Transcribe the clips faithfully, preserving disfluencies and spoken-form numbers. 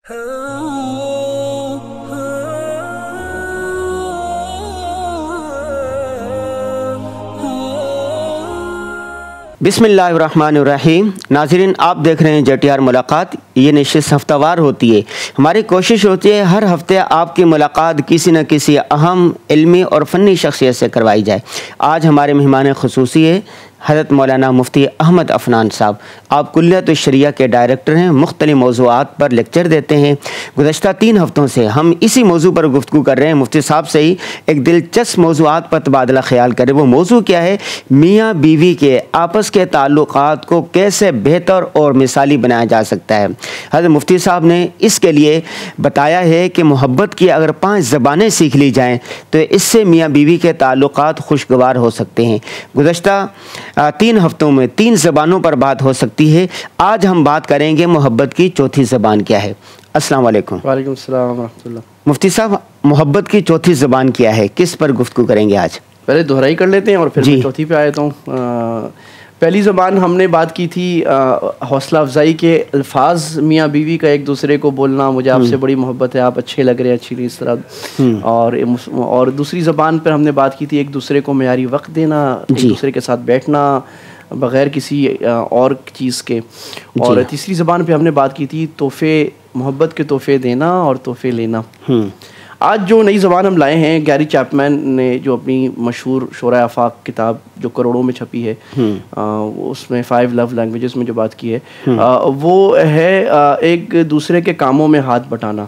बिस्मिल्लाहिर्रहमानिर्रहीम। नाज़रीन, आप देख रहे हैं जे टी आर मुलाकात। ये नशिस्त हफ्ता वार होती है। हमारी कोशिश होती है हर हफ्ते आपकी मुलाकात किसी न किसी अहम इल्मी और फ़नी शख्सियत से करवाई जाए। आज हमारे मेहमान ख़ुसूसी है हज़रत मौलाना मुफ्ती अहमद अफनान साहब। आप कुल्लियत शरिया के डायरेक्टर हैं, मुख्तलिफ़ मौज़ूआत पर लेक्चर देते हैं। गुज़श्ता तीन हफ़्तों से हम इसी मौजू पर गुफ्तगू कर रहे हैं। मुफ्ती साहब से ही एक दिलचस्प मौज़ूआत पर तबादला ख्याल करें। वो मौजू क्या है? मियाँ बीवी के आपस के ताल्लुक़ात को कैसे बेहतर और मिसाली बनाया जा सकता है। हज़रत मुफ्ती साहब ने इसके लिए बताया है कि मोहब्बत की अगर पाँच ज़बानें सीख ली जाएँ तो इससे मियाँ बीवी के ताल्लुक़ात खुशगवार हो सकते हैं। गुज़श्ता तीन हफ्तों में तीन ज़बानों पर बात हो सकती है। आज हम बात करेंगे मोहब्बत की चौथी ज़बान क्या है। अस्सलाम वालेकुम। वालेकुम सलाम व रहमतुल्लाह। मुफ्ती साहब, मोहब्बत की चौथी ज़बान क्या है, किस पर गुफ्तगू करेंगे आज? पहले दोहराई कर लेते हैं और फिर मैं चौथी पे आ जाता हूँ। पहली ज़बान हमने बात की थी हौसला अफजाई के अल्फाज, मियाँ बीवी का एक दूसरे को बोलना, मुझे आपसे बड़ी मोहब्बत है, आप अच्छे लग रहे हैं, अच्छी इस तरह। और और दूसरी ज़बान पर हमने बात की थी एक दूसरे को मेयारी वक्त देना, एक दूसरे के साथ बैठना बग़ैर किसी और चीज़ के। और तीसरी ज़बान पे हमने बात की थी तोहफ़े, मोहब्बत के तोहफ़े देना और तोहफ़े लेना। आज जो नई ज़बान हम लाए हैं, गैरी चैपमैन ने जो अपनी मशहूर शोरा आफाक किताब जो करोड़ों में छपी है, आ, उसमें फाइव लव लैंग्वेजेस में जो बात की है, आ, वो है आ, एक दूसरे के कामों में हाथ बटाना।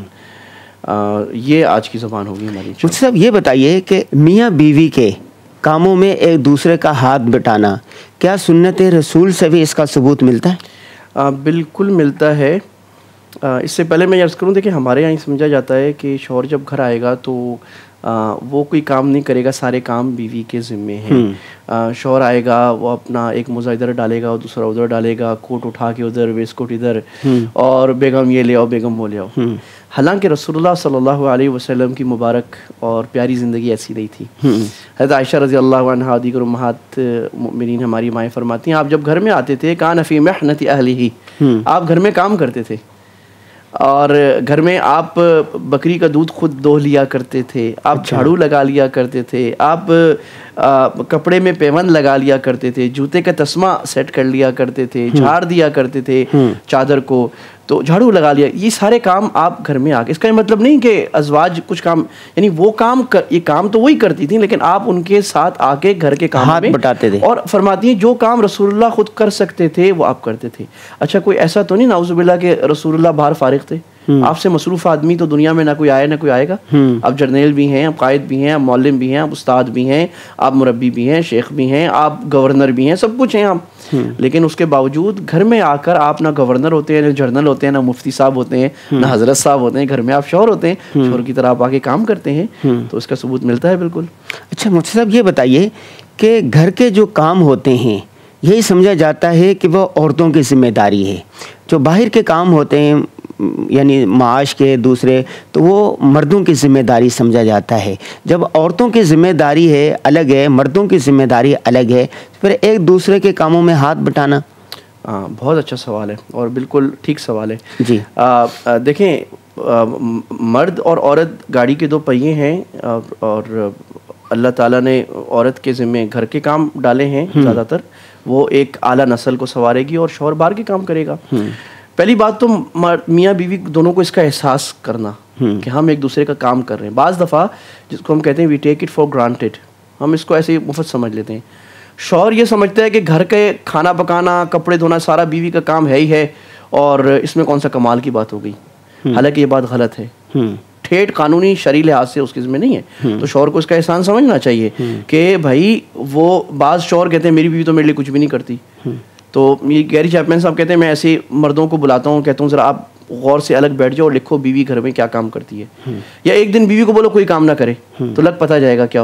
आ, ये आज की ज़बान होगी हमारी। मुझे साहब ये बताइए कि मियाँ बीवी के कामों में एक दूसरे का हाथ बटाना, क्या सुन्नत रसूल से भी इसका सबूत मिलता है? आ, बिल्कुल मिलता है। इससे पहले मैं अर्ज़ करूँ, देखिए हमारे यहाँ समझा जाता है कि शौहर जब घर आएगा तो आ, वो कोई काम नहीं करेगा, सारे काम बीवी के ज़िम्मे हैं। शौहर आएगा, वो अपना एक मोज़ा इधर डालेगा और दूसरा उधर डालेगा, कोट उठा के उधर, वेस्ट कोट इधर, और बेगम ये ले आओ, बेगम वो ले आओ। हालांकि रसूलुल्लाह सल्लल्लाहु अलैहि वसल्लम की मुबारक और प्यारी ज़िंदगी ऐसी नहीं थी। हज़रत आयशा रज़ी अल्लाहु अन्हा दीगर उम्महात मोमिनीन हमारी माएँ फरमाती हैं, आप जब घर में आते थे कान फ़ी महनति अहलिही, आप घर में काम करते थे और घर में आप बकरी का दूध खुद दो लिया करते थे, आप झाड़ू लगा लिया करते थे, आप आ, कपड़े में पेवन लगा लिया करते थे, जूते का तस्मा सेट कर लिया करते थे, झाड़ दिया करते थे चादर को, तो झाड़ू लगा लिया। ये सारे काम आप घर में आके, इसका मतलब नहीं कि अज़वाज कुछ काम, यानी वो काम कर, ये काम तो वही करती थी लेकिन आप उनके साथ आके घर के काम हाथ में बटाते थे। और फरमाती हैं जो काम रसूलुल्लाह खुद कर सकते थे वो आप करते थे। अच्छा, कोई ऐसा तो नहीं नाउज़ुबिल्लाह के रसूलुल्लाह बाहर फारिग थे? आपसे मसरूफ़ आदमी तो दुनिया में ना कोई आए ना कोई आएगा। आप जर्नैल भी हैं, आप कायद भी हैं, आप मौलिम भी हैं, आप उस्ताद भी हैं, आप मुरब्बी भी हैं, शेख भी हैं, आप गवर्नर भी हैं, सब कुछ हैं आप। लेकिन उसके बावजूद घर में आकर आप ना गवर्नर होते हैं, ना जर्नल होते हैं, ना मुफ्ती साहब होते हैं, ना हजरत साहब होते हैं, घर में आप शौहर होते हैं, शौहर की तरह आप आके काम करते हैं, तो इसका सबूत मिलता है बिल्कुल। अच्छा मुफ्ती साहब, ये बताइए कि घर के जो काम होते हैं यही समझा जाता है कि वो औरतों की जिम्मेदारी है, जो बाहर के काम होते हैं यानी माश के दूसरे, तो वो मर्दों की ज़िम्मेदारी समझा जाता है। जब औरतों की ज़िम्मेदारी है अलग है, मर्दों की ज़िम्मेदारी अलग है, फिर एक दूसरे के कामों में हाथ बटाना? हाँ, बहुत अच्छा सवाल है और बिल्कुल ठीक सवाल है जी। देखें, मर्द और औरत गाड़ी के दो पहिए हैं और अल्लाह ताला ने औरत के ज़िम्मे घर के काम डाले हैं ज़्यादातर। वो एक आला नस्ल को संवारेगी और शौहर बाहर के काम करेगा। पहली बात तो मियाँ बीवी दोनों को इसका एहसास करना कि हम एक दूसरे का काम कर रहे हैं। बाज़ दफ़ा जिसको हम कहते हैं we take it for granted, हम इसको ऐसे ही मुफ्त समझ लेते हैं। शौहर ये समझता है कि घर के खाना पकाना, कपड़े धोना सारा बीवी का काम है ही है और इसमें कौन सा कमाल की बात हो गई। हालांकि ये बात गलत है, ठेठ कानूनी शरई लिहाज से उसके इसमें नहीं है। तो शौहर को इसका एहसान समझना चाहिए कि भाई वो बाज़ शौहर कहते हैं मेरी बीवी तो मेरे लिए कुछ भी नहीं करती। तो ये गैरी चैपमैन साहब कहते हैं मैं ऐसे मर्दों को बुलाता हूँ, कहता हूँ ज़रा आप गौर से अलग बैठ जाओ और लिखो बीवी घर में क्या काम करती है। या एक दिन बीवी को बोलो कोई काम ना करे तो लग पता जाएगा क्या होता है।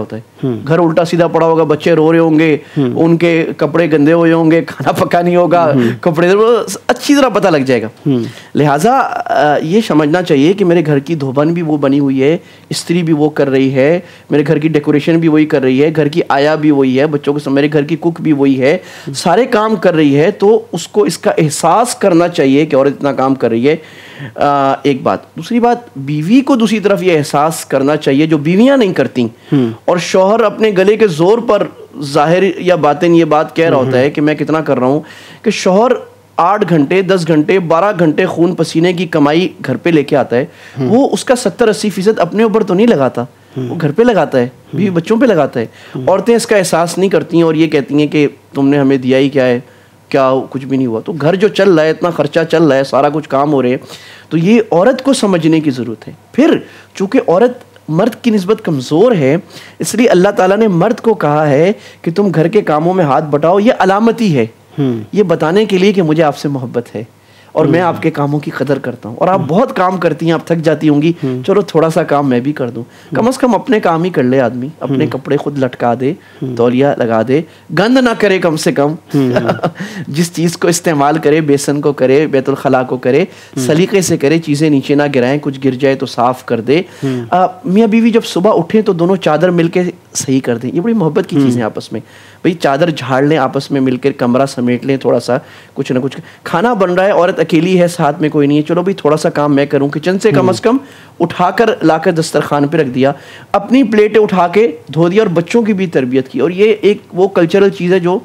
گھر الٹا سیدھا پڑا ہوگا, بچے رو رہے ہوں گے, ان کے کپڑے گندے ہوئے ہوں گے, کھانا پکا نہیں ہوگا, کپڑے اچھی طرح پتہ لگ جائے گا. لہٰذا یہ سمجھنا چاہیے کہ میرے گھر کی دھوبن بھی وہ بنی ہوئی ہے, استری بھی وہ کر رہی ہے, میرے گھر کی ڈیکوریشن بھی وہی کر رہی ہے, گھر کی آیا بھی وہی ہے, بچوں کو میرے گھر کی کک بھی وہی ہے, سارے کام کر رہی ہے. تو اس کو اس کا احساس کرنا چاہیے کہ عورت اتنا کام کر رہی ہے. ایک بات. دوسری بات, بیوی کو دوسری طرف یہ احساس کرنا چاہیے جو بیویاں نہیں کرتی, اور شوہر اپنے گلے کے زور پر ظاہر یا باطن یہ بات کہہ رہا ہوتا ہے کہ میں کتنا کر رہا ہوں, کہ شوہر آٹھ گھنٹے دس گھنٹے بارہ گھنٹے خون پسینے کی کمائی گھر پہ لے کے آتا ہے, وہ اس کا ستر اسی فیصد اپنے اوپر تو نہیں لگاتا, وہ گھر پہ لگاتا ہے, بیوی بچوں پہ لگاتا ہے. عورتیں اس کا احساس نہیں کرتی ہیں اور یہ کہتی ہیں کہ تم نے ہمیں دیا ہی کیا ہے, کیا کچھ بھی نہیں ہوا. تو گھر جو چل رہا ہے, اتنا خرچہ چل رہا ہے, سارا کچھ کام ہو رہے ہیں, تو یہ عورت کو سمجھنے کی ضرورت ہے. پھر چونکہ عورت مرد کی نسبت کمزور ہے, اس لیے اللہ تعالیٰ نے مرد کو کہا ہے کہ تم گھر کے کاموں میں ہاتھ بٹاؤ. یہ علامتی ہے, یہ بتانے کے لیے کہ مجھے آپ سے محبت ہے اور میں آپ کے کاموں کی قدر کرتا ہوں. اور آپ بہت کام کرتی ہیں, آپ تھک جاتی ہوں گی, چلو تھوڑا سا کام میں بھی کر دوں. کم از کم اپنے کام ہی کر لے آدمی, اپنے کپڑے خود لٹکا دے, تولیہ لگا دے, گند نہ کرے کم سے کم. جس چیز کو استعمال کرے, بیسن کو کرے, بیت الخلاء کو کرے, سلیقے سے کرے, چیزیں نیچے نہ گرائیں, کچھ گر جائے تو صاف کر دے. میاں بیوی جب صبح اٹھیں تو دونوں چادر مل کے صحیح کر دیں. یہ بڑی محبت کی چیزیں آپس میں. بھئی چادر جھاڑ لیں, آپس میں مل کر کمرہ سمیٹ لیں, تھوڑا سا کچھ نہ کچھ. کھانا بن رہا ہے, عورت اکیلی ہے, ساتھ میں کوئی نہیں ہے, چلو بھئی تھوڑا سا کام میں کروں, کچن سے کم از کم اٹھا کر لا کر دسترخوان پہ رکھ دیا, اپنی پلیٹیں اٹھا کے دھو دیا, اور بچوں کی بھی تربیت کی. اور یہ ایک وہ کلچرل چیز ہے جو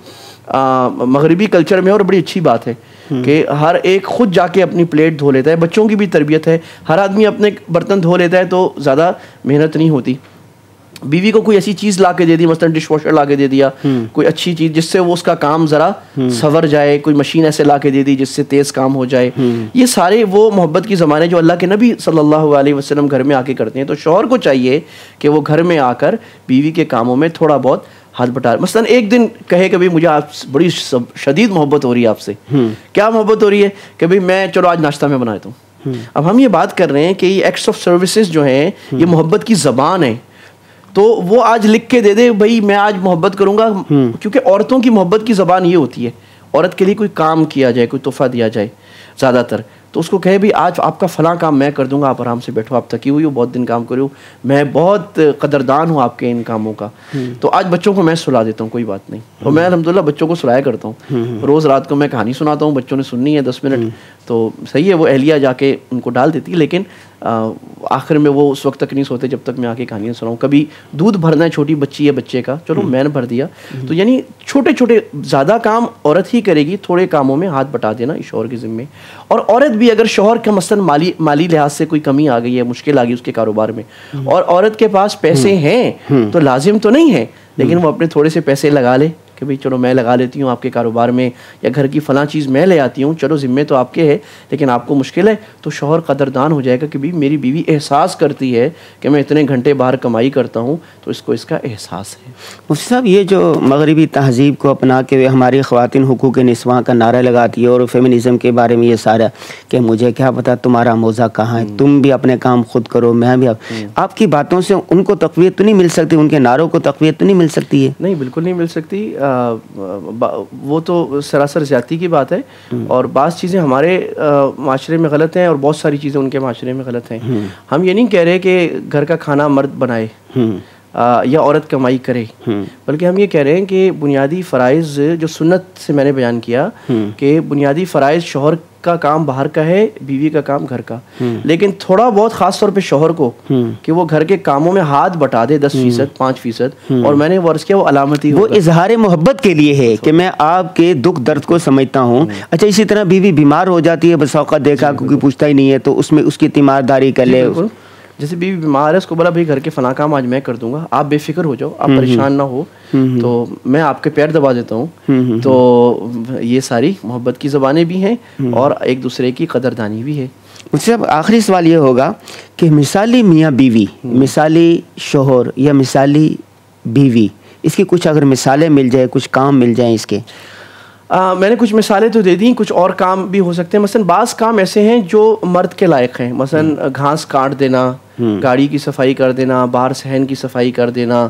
مغربی کلچر میں, اور بڑی اچھی بات ہے کہ ہر ایک خود جا کے اپنی پلیٹ دھو لیتا ہے. بچوں کی بھی تربیت ہے. ہر آدمی اپنے برتن دھو لیتا ہے تو زیادہ محنت نہیں ہوتی. بیوی کو کوئی ایسی چیز لا کے دے دی, مثلا ڈش واشر لا کے دے دیا, کوئی اچھی چیز جس سے وہ اس کا کام ذرا سنور جائے, کوئی مشین ایسے لا کے دے دی جس سے تیز کام ہو جائے. یہ سارے وہ محبت کی زمانے جو اللہ کے نبی صلی اللہ علیہ وسلم گھر میں آ کے کرتے ہیں. تو شوہر کو چاہیے کہ وہ گھر میں آ کر بیوی کے کاموں میں تھوڑا بہت ہاتھ بٹا. مثلا ایک دن کہے کہ بھائی مجھے آپ بڑی شدید محبت ہو رہی ہے آپ سے. کیا محبت ہو رہی ہے؟ کہ بھائی میں چلو آج ناشتہ میں بنا دیتا ہوں. اب ہم یہ بات کر رہے ہیں کہ یہ ایکٹس آف سروسز جو ہیں یہ محبت کی زبان ہے. تو وہ آج لکھ کے دے دے بھائی میں آج محبت کروں گا, کیونکہ عورتوں کی محبت کی زبان یہ ہوتی ہے. عورت کے لیے کوئی کام کیا جائے, کوئی تحفہ دیا جائے زیادہ تر, تو اس کو کہے بھائی آج آپ کا فلاں کام میں کر دوں گا, آپ آرام سے بیٹھو, آپ تھکی ہوئی ہو, بہت دن کام کرے ہو, میں بہت قدردان ہوں آپ کے ان کاموں کا. تو آج بچوں کو میں سلا دیتا ہوں, کوئی بات نہیں. اور میں الحمدللہ بچوں کو سلایا کرتا ہوں. روز رات کو میں کہانی سناتا ہوں, بچوں نے سننی ہے دس منٹ تو صحیح ہے, وہ اہلیہ جا کے ان کو ڈال دیتی ہے, لیکن آخر میں وہ اس وقت تک نہیں سوتے جب تک میں آ کے کہانیاں سناؤں. کبھی دودھ بھرنا ہے, چھوٹی بچی ہے بچے کا, چلو میں نے بھر دیا. تو یعنی چھوٹے چھوٹے زیادہ کام عورت ہی کرے گی, تھوڑے کاموں میں ہاتھ بٹا دینا شوہر کے ذمے. اور عورت بھی اگر شوہر کا مثلاً مالی مالی لحاظ سے کوئی کمی آ گئی ہے, مشکل آ گئی اس کے کاروبار میں, اور عورت کے پاس پیسے ہیں, تو لازم تو نہیں ہے لیکن وہ اپنے تھوڑے سے پیسے لگا لے کہ بھئی چلو میں لگا لیتی ہوں آپ کے کاروبار میں, یا گھر کی فلاں چیز میں لے آتی ہوں, چلو ذمے تو آپ کے ہے لیکن آپ کو مشکل ہے, تو شوہر قدردان ہو جائے گا کہ بھئی میری بیوی احساس کرتی ہے کہ میں اتنے گھنٹے باہر کمائی کرتا ہوں, تو اس کو اس کا احساس ہے. مفتی صاحب, یہ جو مغربی تہذیب کو اپنا کے ہماری خواتین حقوق نسواں کا نعرہ لگاتی ہے, اور فیمنزم کے بارے میں یہ سارا کہ مجھے کیا پتا تمہارا موزہ کہاں ہے, تم بھی اپنے کام خود کرو, میں بھی, آپ کی باتوں سے ان کو تقویت تو نہیں مل سکتی, ان کے نعروں کو تقویت تو نہیں مل سکتی ہے؟ نہیں, بالکل نہیں مل سکتی. وہ تو سراسر زیادتی کی بات ہے, اور بعض چیزیں ہمارے معاشرے میں غلط ہیں اور بہت ساری چیزیں ان کے معاشرے میں غلط ہیں. ہم یہ نہیں کہہ رہے کہ گھر کا کھانا مرد بنائے یا عورت کمائی کرے, بلکہ ہم یہ کہہ رہے ہیں کہ بنیادی فرائض جو سنت سے میں نے بیان کیا کہ بنیادی فرائض شوہر کا کام باہر کا ہے, بیوی کا کام گھر کا, لیکن تھوڑا بہت خاص طور پہ شوہر کو کہ وہ گھر کے کاموں میں ہاتھ بٹا دے دس فیصد پانچ فیصد. اور میں نے ورث کیا وہ علامتی, وہ اظہار محبت کے لیے ہے کہ میں آپ کے دکھ درد کو سمجھتا ہوں. اچھا, اسی طرح بیوی بیمار ہو جاتی ہے, بس اوقات دیکھا کوئی پوچھتا ہی نہیں ہے, تو اس میں اس کی تیمارداری کر لے. جیسے بیوی بیمار ہے, اس کو بولا بھائی گھر کے فلاں کام آج میں کر دوں گا, آپ بے فکر ہو جاؤ, آپ پریشان نہ ہو, تو میں آپ کے پیر دبا دیتا ہوں. تو یہ ساری محبت کی زبانیں بھی ہیں اور ایک دوسرے کی قدردانی بھی ہے. مجھ سے اب آخری سوال یہ ہوگا کہ مثالی میاں بیوی, مثالی شوہر یا مثالی بیوی, اس کی کچھ اگر مثالیں مل جائے, کچھ کام مل جائیں اس کے. آ, میں نے کچھ مثالیں تو دے دیں, کچھ اور کام بھی ہو سکتے ہیں. مثلا بعض کام ایسے ہیں جو مرد کے لائق ہیں, مثلا گھاس کاٹ دینا, گاڑی کی صفائی کر دینا, باہر صحن کی صفائی کر دینا.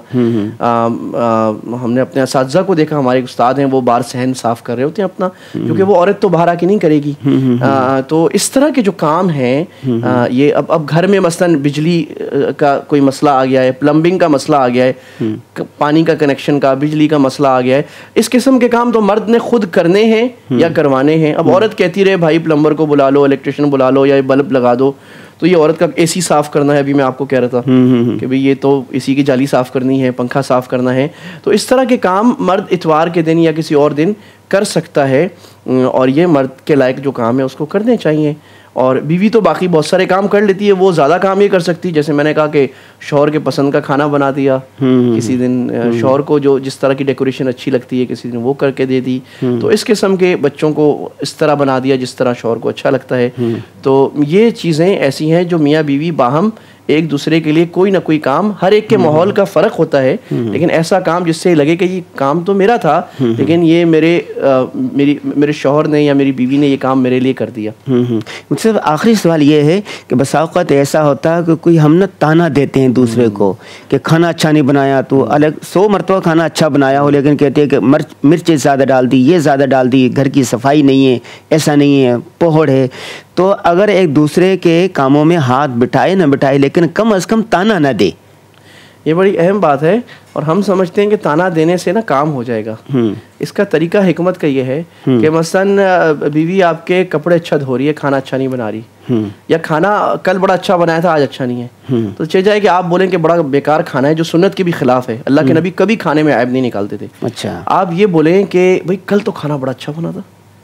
ہم نے اپنے اساتذہ کو دیکھا, ہمارے استاد ہیں وہ باہر صحن صاف کر رہے ہوتے ہیں اپنا, کیونکہ وہ عورت تو باہر آ کے نہیں کرے گی. تو اس طرح کے جو کام ہیں یہ اب اب گھر میں مثلاً بجلی کا کوئی مسئلہ آ گیا ہے, پلمبنگ کا مسئلہ آ گیا ہے, پانی کا کنیکشن کا, بجلی کا مسئلہ آ گیا ہے, اس قسم کے کام تو مرد نے خود کرنے ہیں یا کروانے ہیں. اب عورت کہتی رہے بھائی پلمبر کو بلا لو, الیکٹریشین بلا لو, یا بلب لگا دو, تو یہ عورت کا اے سی صاف کرنا ہے. ابھی میں آپ کو کہہ رہا تھا کہ بھئی یہ تو اے سی کی جالی صاف کرنی ہے, پنکھا صاف کرنا ہے. تو اس طرح کے کام مرد اتوار کے دن یا کسی اور دن کر سکتا ہے, اور یہ مرد کے لائق جو کام ہے اس کو کرنے چاہیے. اور بیوی تو باقی بہت سارے کام کر لیتی ہے, وہ زیادہ کام یہ کر سکتی ہے. جیسے میں نے کہا کہ شوہر کے پسند کا کھانا بنا دیا کسی دن, شوہر کو جو جس طرح کی ڈیکوریشن اچھی لگتی ہے کسی دن وہ کر کے دے دی. تو اس قسم کے بچوں کو اس طرح بنا دیا جس طرح شوہر کو اچھا لگتا ہے. تو یہ چیزیں ایسی ہیں جو میاں بیوی باہم ایک دوسرے کے لیے کوئی نہ کوئی کام, ہر ایک کے ماحول کا فرق ہوتا ہے, لیکن ایسا کام جس سے لگے کہ یہ کام تو میرا تھا لیکن یہ میرے میری میرے شوہر نے یا میری بیوی نے یہ کام میرے لیے کر دیا. مجھ سے آخری سوال یہ ہے کہ بس اوقات ایسا ہوتا ہے کہ کوئی ہم نہ تانا دیتے ہیں دوسرے کو کہ کھانا اچھا نہیں بنایا, تو الگ سو مرتبہ کھانا اچھا بنایا ہو لیکن کہتے ہیں کہ مرچ مرچ زیادہ ڈال دی, یہ زیادہ ڈال دی, گھر کی صفائی نہیں ہے, ایسا نہیں ہے, پوہڑ ہے. تو اگر ایک دوسرے کے کاموں میں ہاتھ بٹھائے نہ بٹھائے لیکن کم از کم تانا نہ دے, یہ بڑی اہم بات ہے. اور ہم سمجھتے ہیں کہ تانا دینے سے نا کام ہو جائے گا. اس کا طریقہ حکمت کا یہ ہے کہ مثلاً بیوی آپ کے کپڑے اچھا دھو رہی ہے, کھانا اچھا نہیں بنا رہی, یا کھانا کل بڑا اچھا بنایا تھا آج اچھا نہیں ہے, تو چل جائے کہ آپ بولیں کہ بڑا بیکار کھانا ہے جو سنت کے بھی خلاف ہے. اللہ کے نبی کبھی کھانے میں عیب نہیں نکالتے تھے. اچھا آپ یہ بولیں کہ بھائی کل تو کھانا بڑا اچھا بنا تھا.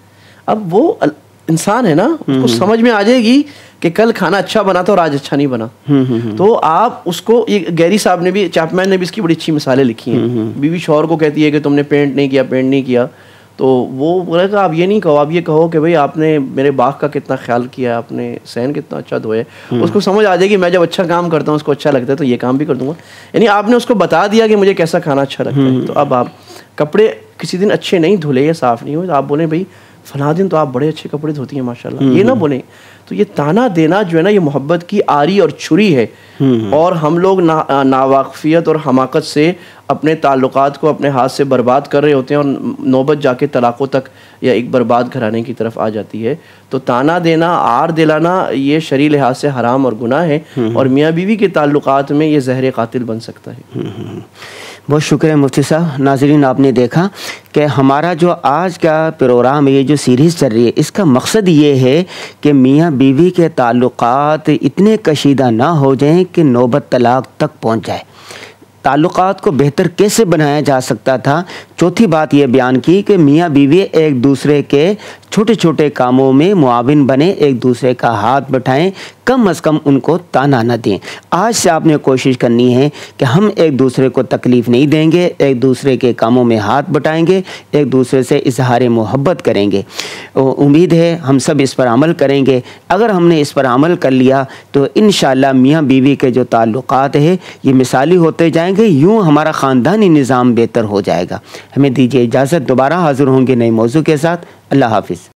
اب وہ انسان ہے نا, اس کو سمجھ میں آ جائے گی کہ کل کھانا اچھا بنا تھا اور آج اچھا نہیں بنا. تو آپ اس کو, یہ گیری صاحب نے بھی, چیپمین نے بھی اس کی بڑی اچھی مثالیں لکھی ہیں. بیوی شوہر کو کہتی ہے کہ تم نے پینٹ نہیں کیا پینٹ نہیں کیا تو وہ بولے کہ آپ یہ نہیں کہو, آپ یہ کہو کہ بھئی آپ نے میرے باغ کا کتنا خیال کیا, آپ نے صحن کتنا اچھا دھویا. اس کو سمجھ آ جائے گی میں جب اچھا کام کرتا ہوں اس کو اچھا لگتا ہے تو یہ کام بھی کر دوں گا. یعنی آپ نے اس کو بتا دیا کہ مجھے کیسا کھانا اچھا لگتا ہے. تو اب آپ کپڑے کسی دن اچھے نہیں دھلے یا صاف نہیں ہوئے تو آپ بولیں بھئی فلاں دن تو آپ بڑے اچھے کپڑے دھوتی ہیں ماشاءاللہ, یہ نہ بولیں. تو یہ تانا دینا جو ہے نا یہ محبت کی آری اور چھری ہے, اور ہم لوگ ناواقفیت اور حماقت سے اپنے تعلقات کو اپنے ہاتھ سے برباد کر رہے ہوتے ہیں, اور نوبت جا کے طلاقوں تک یا ایک برباد گھرانے کی طرف آ جاتی ہے. تو تانا دینا, آر دلانا یہ شرعی لحاظ سے حرام اور گناہ ہے, اور میاں بیوی کے تعلقات میں یہ زہر قاتل بن سکتا ہے. بہت شکریہ مفتی صاحب. ناظرین آپ نے دیکھا کہ ہمارا جو آج کا پروگرام ہے, یہ جو سیریز چل رہی ہے, اس کا مقصد یہ ہے کہ میاں بیوی کے تعلقات اتنے کشیدہ نہ ہو جائیں کہ نوبت طلاق تک پہنچ جائے. تعلقات کو بہتر کیسے بنایا جا سکتا تھا, چوتھی بات یہ بیان کی کہ میاں بیوی ایک دوسرے کے چھوٹے چھوٹے کاموں میں معاون بنے, ایک دوسرے کا ہاتھ بٹھائیں, کم از کم ان کو تانا نہ دیں. آج سے آپ نے کوشش کرنی ہے کہ ہم ایک دوسرے کو تکلیف نہیں دیں گے, ایک دوسرے کے کاموں میں ہاتھ بٹائیں گے, ایک دوسرے سے اظہار محبت کریں گے. امید ہے ہم سب اس پر عمل کریں گے. اگر ہم نے اس پر عمل کر لیا تو انشاءاللہ میاں بیوی کے جو تعلقات ہیں یہ مثالی ہوتے جائیں گے, یوں ہمارا خاندانی نظام بہتر ہو جائے گا. ہمیں دیجیے اجازت, دوبارہ حاضر ہوں گے نئے موضوع کے ساتھ. اللہ حافظ.